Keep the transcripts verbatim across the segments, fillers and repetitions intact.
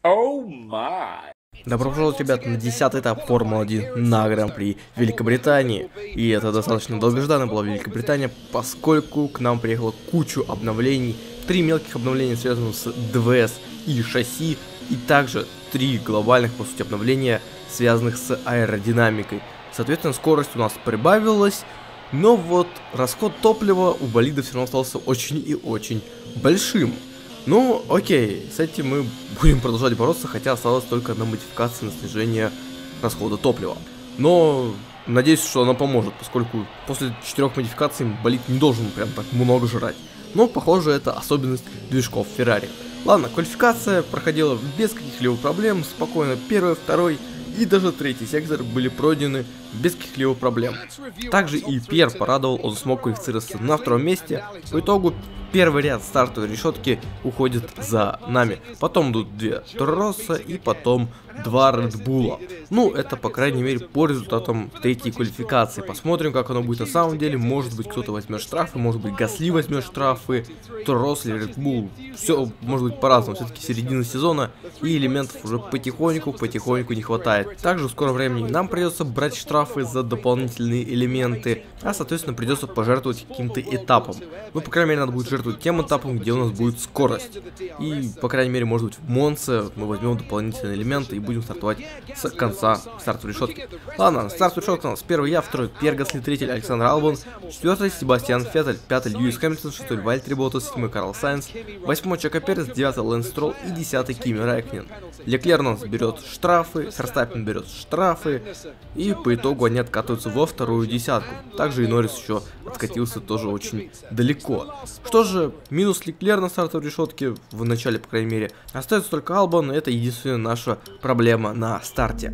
Oh my. Добро пожаловать, ребята, на десятый этап Формулы один на Гран-при Великобритании. И это достаточно долгожданно была Великобритания, поскольку к нам приехала кучу обновлений. Три мелких обновления, связанных с ДВС и шасси, и также три глобальных, по сути, обновления, связанных с аэродинамикой. Соответственно, скорость у нас прибавилась, но вот расход топлива у болида все равно остался очень и очень большим. Ну, окей, с этим мы будем продолжать бороться, хотя осталась только одна модификация на снижение расхода топлива. Но надеюсь, что она поможет, поскольку после четырех модификаций болид не должен прям так много жрать. Но, похоже, это особенность движков Ferrari. Ладно, квалификация проходила без каких-либо проблем, спокойно первый, второй и даже третий сектор были пройдены без каких-либо проблем. Также и Пьер порадовал, он смог квалифицироваться на втором месте. По итогу первый ряд стартовой решетки уходит за нами. Потом идут две Торо Россо и потом два Red Bull. Ну, это, по крайней мере, по результатам третьей квалификации. Посмотрим, как оно будет на самом деле. Может быть, кто-то возьмет штрафы, может быть, Гасли возьмет штрафы, Торо Россо или Red Bull. Все может быть по-разному. Все-таки середина сезона, и элементов уже потихоньку-потихоньку не хватает. Также в скором времени нам придется брать штрафы за дополнительные элементы, а, соответственно, придется пожертвовать каким-то этапом. Ну, по крайней мере, надо будет жертвовать тем этапом, где у нас будет скорость. И, по крайней мере, может быть, в Монце мы возьмем дополнительные элементы и будем стартовать с конца стартовой решетки. Ладно, стартовая решетка у нас первый я, второй Пьер Гасли, третий Александр Албон, четвертый Себастьян Феттель, пятый Льюис Хэмилтон, шестой Вальтери Боттас, седьмой Карл Сайнс, восьмой Чако Перес, девятый Лэнс Стролл и десятый Кими Рэйкконен. Леклер у нас берет штрафы, Ферстаппен берет штрафы, и по итогу они откатываются во вторую десятку. Также и Норрис еще откатился тоже очень далеко. Что же, минус Леклер на стартовой решетке, в начале, по крайней мере. Остается только Албон, это единственная наша проблема на старте.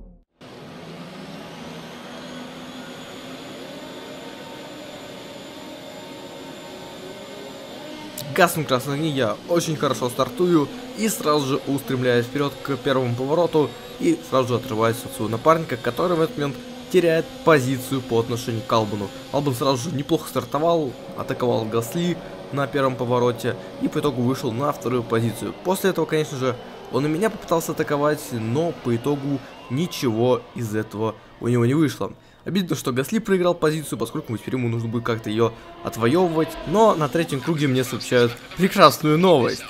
Гаснут красные огни, я очень хорошо стартую и сразу же устремляюсь вперед к первому повороту и сразу же отрываюсь от своего напарника, который в этот момент теряет позицию по отношению к Албону. Албон сразу же неплохо стартовал, атаковал Гасли на первом повороте и по итогу вышел на вторую позицию. После этого, конечно же, он и меня попытался атаковать, но по итогу ничего из этого у него не вышло. Обидно, что Гасли проиграл позицию, поскольку теперь ему нужно будет как-то ее отвоевывать. Но на третьем круге мне сообщают прекрасную новость.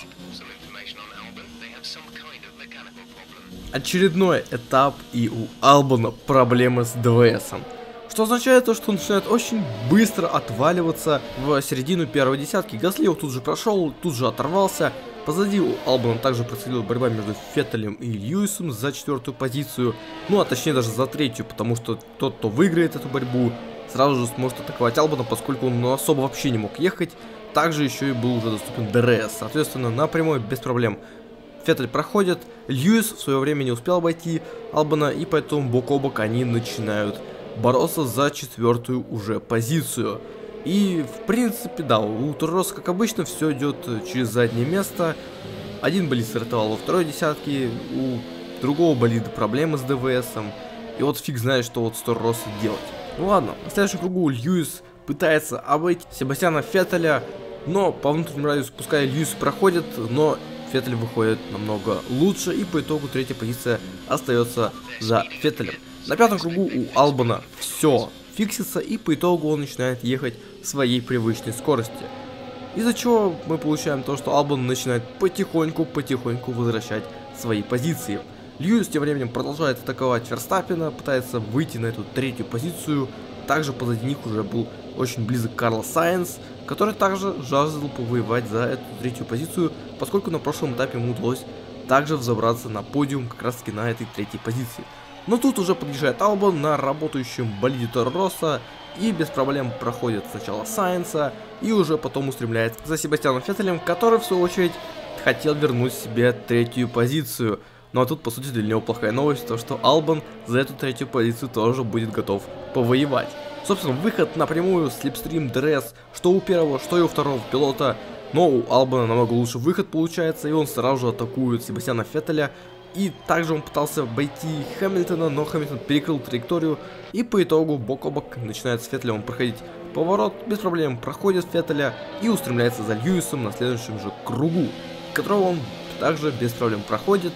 Очередной этап, и у Албона проблемы с ДВСом. Что означает то, что он начинает очень быстро отваливаться в середину первой десятки. Гасли его тут же прошел, тут же оторвался. Позади у Албона также происходила борьба между Феттелем и Льюисом за четвертую позицию. Ну, а точнее даже за третью, потому что тот, кто выиграет эту борьбу, сразу же сможет атаковать Албона, поскольку он ну, особо вообще не мог ехать. Также еще и был уже доступен ДРС, соответственно, напрямую без проблем. Феттель проходит, Льюис в свое время не успел обойти Албона, и поэтому бок о бок они начинают бороться за четвертую уже позицию. И в принципе, да, у Торо Россо, как обычно, все идет через заднее место. Один болид стартовал во второй десятке, у другого болида проблемы с ДВСом. И вот фиг знает, что вот с Торо Россо делать. Ну ладно, на следующем кругу Льюис пытается обойти Себастьяна Феттеля, но по внутреннему радиусу пускай Льюис проходит, но Феттель выходит намного лучше, и по итогу третья позиция остается за Феттелем. На пятом кругу у Албона все фиксится, и по итогу он начинает ехать в своей привычной скорости. Из-за чего мы получаем то, что Албон начинает потихоньку-потихоньку возвращать свои позиции. Льюис тем временем продолжает атаковать Ферстаппена, пытается выйти на эту третью позицию. Также позади них уже был очень близок Карл Сайнс, который также жаждал повоевать за эту третью позицию, поскольку на прошлом этапе ему удалось также взобраться на подиум как раз таки на этой третьей позиции. Но тут уже подъезжает Албон на работающем болиде Торо Россо и без проблем проходит сначала Сайнса и уже потом устремляется за Себастьяном Феттелем, который в свою очередь хотел вернуть себе третью позицию. Ну а тут по сути для него плохая новость, то что Албон за эту третью позицию тоже будет готов повоевать. Собственно, выход напрямую, слепстрим, ДРС, что у первого, что и у второго пилота, но у Албона намного лучше выход получается, и он сразу же атакует Себастьяна Феттеля. И также он пытался обойти Хэмилтона, но Хэмилтон перекрыл траекторию, и по итогу бок о бок начинает с Феттелем проходить поворот, без проблем проходит Феттеля и устремляется за Льюисом на следующем же кругу, которого он также без проблем проходит,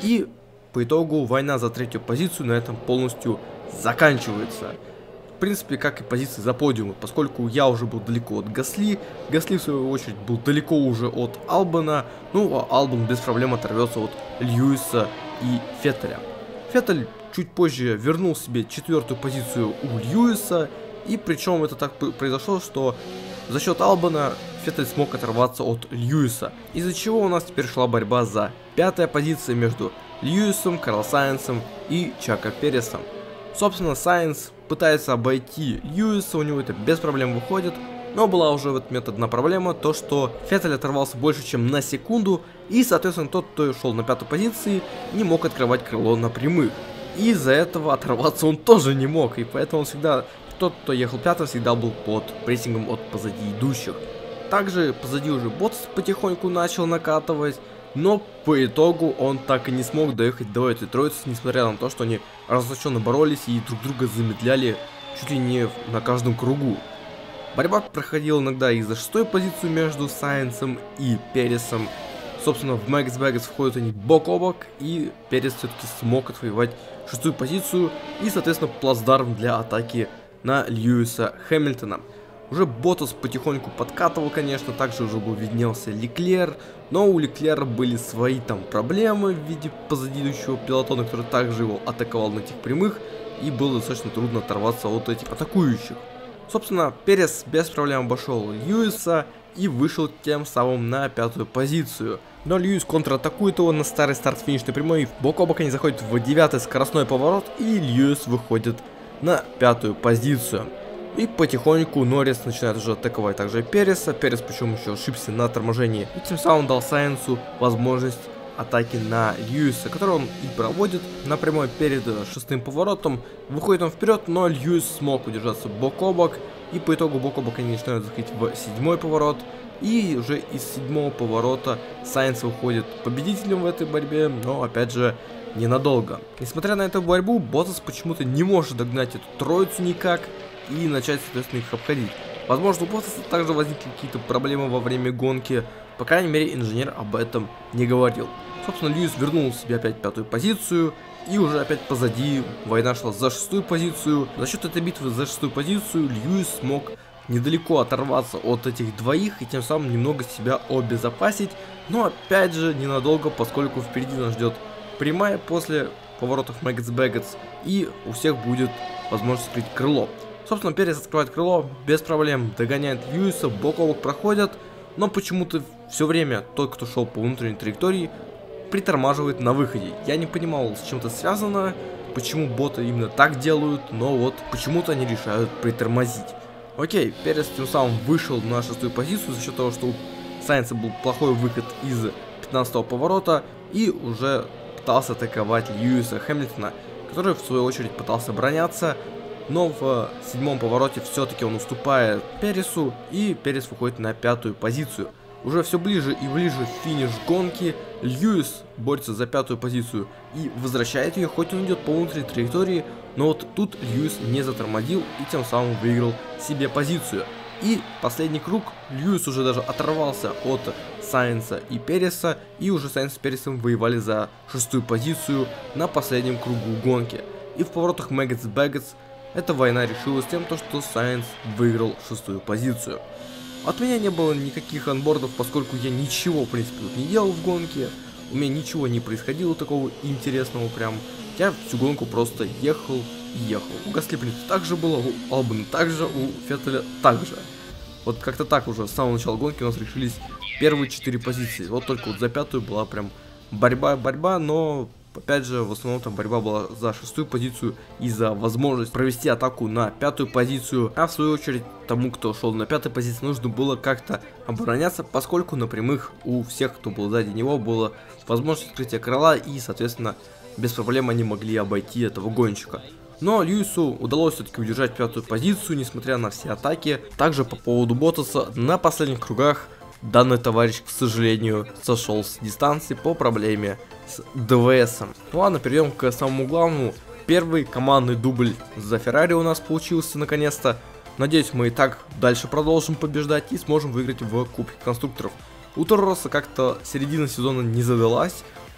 И по итогу война за третью позицию на этом полностью заканчивается. В принципе, как и позиции за подиумы, поскольку я уже был далеко от Гасли, Гасли в свою очередь был далеко уже от Албана, ну а Албан без проблем оторвется от Льюиса и Феттеля. Феттель чуть позже вернул себе четвертую позицию у Льюиса, и причем это так произошло, что за счет Албана Феттель смог оторваться от Льюиса, из-за чего у нас теперь шла борьба за пятая позиция между Льюисом, Карл Сайнсом и Чако Пересом. Собственно, Сайнс пытается обойти Льюиса, у него это без проблем выходит, но была уже в этот момент одна проблема, то что Феттель оторвался больше чем на секунду, и соответственно тот, кто шел на пятой позиции, не мог открывать крыло на прямых. И из-за этого оторваться он тоже не мог, и поэтому он всегда, тот, кто ехал пятым, всегда был под прессингом от позади идущих. Также позади уже Ботас потихоньку начал накатывать, но по итогу он так и не смог доехать до этой троицы, несмотря на то, что они ожесточенно боролись и друг друга замедляли чуть ли не на каждом кругу. Борьба проходила иногда и за шестой позицию между Сайнсом и Пересом. Собственно, в Max Vegas входят они бок о бок, и Перес все-таки смог отвоевать шестую позицию и, соответственно, плацдарм для атаки на Льюиса Хэмилтона. Уже Ботас потихоньку подкатывал, конечно, также уже был виднелся Леклер, но у Леклера были свои там проблемы в виде позади идущего пилотона, который также его атаковал на этих прямых, и было достаточно трудно оторваться от этих атакующих. Собственно, Перес без проблем обошел Льюиса и вышел тем самым на пятую позицию. Но Льюис контратакует его на старый старт-финишной прямой, бок о бок они заходят в девятый скоростной поворот, и Льюис выходит на пятую позицию. И потихоньку Норрис начинает уже атаковать также Переса. Перес причем еще ошибся на торможении, и тем самым дал Сайнсу возможность атаки на Льюиса, который он и проводит на прямой перед шестым поворотом. Выходит он вперед, но Льюис смог удержаться бок о бок, и по итогу бок о бок они начинают заходить в седьмой поворот. И уже из седьмого поворота Сайнс выходит победителем в этой борьбе, но опять же ненадолго. Несмотря на эту борьбу, Ботас почему-то не может догнать эту троицу никак и начать, соответственно, их обходить. Возможно, у Ботаса также возникли какие-то проблемы во время гонки, по крайней мере, инженер об этом не говорил. Собственно, Льюис вернул себе опять пятую позицию, и уже опять позади война шла за шестую позицию. За счет этой битвы за шестую позицию Льюис смог недалеко оторваться от этих двоих и тем самым немного себя обезопасить, но опять же ненадолго, поскольку впереди нас ждет прямая после поворотов Max Vegas, и у всех будет возможность открыть крыло. Собственно, Перес открывает крыло, без проблем догоняет Льюиса, бок о бок проходят, но почему-то все время тот, кто шел по внутренней траектории, притормаживает на выходе. Я не понимал, с чем это связано, почему боты именно так делают, но вот почему-то они решают притормозить. Окей, Перес тем самым вышел на шестую позицию за счет того, что у Сайнса был плохой выход из пятнадцатого поворота и уже пытался атаковать Льюиса Хэмилтона, который в свою очередь пытался обороняться, но в седьмом повороте все-таки он уступает Пересу, и Перес выходит на пятую позицию. Уже все ближе и ближе финиш гонки, Льюис борется за пятую позицию и возвращает ее, хоть он идет по внутренней траектории, но вот тут Льюис не затормозил и тем самым выиграл себе позицию. И последний круг, Льюис уже даже оторвался от Сайнса и Переса, и уже Сайнс с Пересом воевали за шестую позицию на последнем кругу гонки. И в поворотах Max Vegas эта война решилась тем, что Сайнс выиграл шестую позицию. От меня не было никаких анбордов, поскольку я ничего, в принципе, не делал в гонке. У меня ничего не происходило такого интересного прям. Я всю гонку просто ехал и ехал. У Гасли, в принципе, так же было, у Албана также, у Феттеля также. Вот как-то так уже с самого начала гонки у нас решились первые четыре позиции. Вот только вот за пятую была прям борьба-борьба, но... Опять же, в основном там борьба была за шестую позицию и за возможность провести атаку на пятую позицию. А в свою очередь, тому, кто шел на пятой позиции, нужно было как-то обороняться, поскольку на прямых у всех, кто был сзади него, была возможность открытия крыла, и, соответственно, без проблем они могли обойти этого гонщика. Но Льюису удалось все-таки удержать пятую позицию, несмотря на все атаки. Также по поводу Ботаса, на последних кругах данный товарищ, к сожалению, сошел с дистанции по проблеме с ДВСом. Ну ладно, перейдем к самому главному. Первый командный дубль за Феррари у нас получился наконец-то. Надеюсь, мы и так дальше продолжим побеждать и сможем выиграть в Кубке конструкторов. У Торо Россо как-то середина сезона не задалась.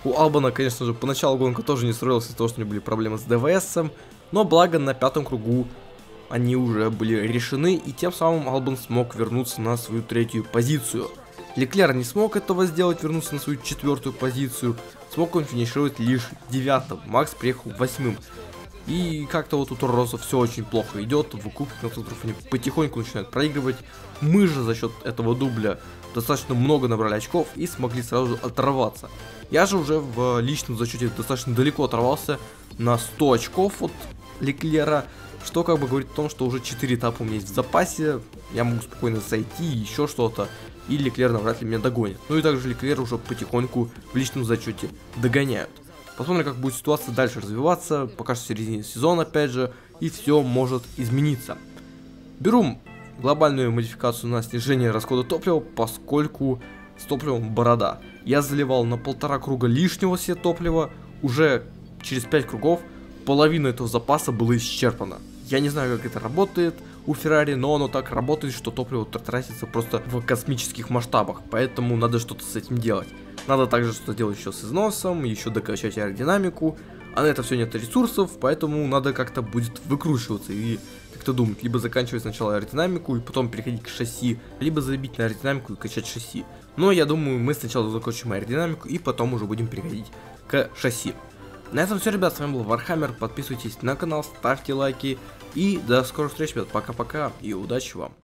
У Албана, конечно же, поначалу гонка тоже не строилась из-за того, что у него были проблемы с ДВСом, но благо на пятом кругу они уже были решены, и тем самым Албан смог вернуться на свою третью позицию. Леклер не смог этого сделать, вернуться на свою четвертую позицию, смог он финишировать лишь девятым, Макс приехал восьмым. И как-то вот у Торо Россо все очень плохо идет, в кубке конструкторов они потихоньку начинают проигрывать. Мы же за счет этого дубля достаточно много набрали очков и смогли сразу же оторваться. Я же уже в личном зачете достаточно далеко оторвался на сто очков от Леклера, что как бы говорит о том, что уже четыре этапа у меня есть в запасе, я могу спокойно зайти, еще что-то, и Леклер навряд ли меня догонит. Ну и также Леклер уже потихоньку в личном зачете догоняют. Посмотрим, как будет ситуация дальше развиваться, пока что в середине сезона опять же, и все может измениться. Беру глобальную модификацию на снижение расхода топлива, поскольку с топливом борода. Я заливал на полтора круга лишнего себе топлива, уже через пять кругов половина этого запаса была исчерпана. Я не знаю, как это работает у Феррари, но оно так работает, что топливо тратится просто в космических масштабах, поэтому надо что-то с этим делать. Надо также что-то делать еще с износом, еще докачать аэродинамику, а на это все нет ресурсов, поэтому надо как-то будет выкручиваться и как-то думать, либо заканчивать сначала аэродинамику и потом переходить к шасси, либо забить на аэродинамику и качать шасси. Но я думаю, мы сначала закончим аэродинамику и потом уже будем переходить к шасси. На этом все, ребят, с вами был Вархаммер, подписывайтесь на канал, ставьте лайки и до скорых встреч, ребят, пока-пока и удачи вам.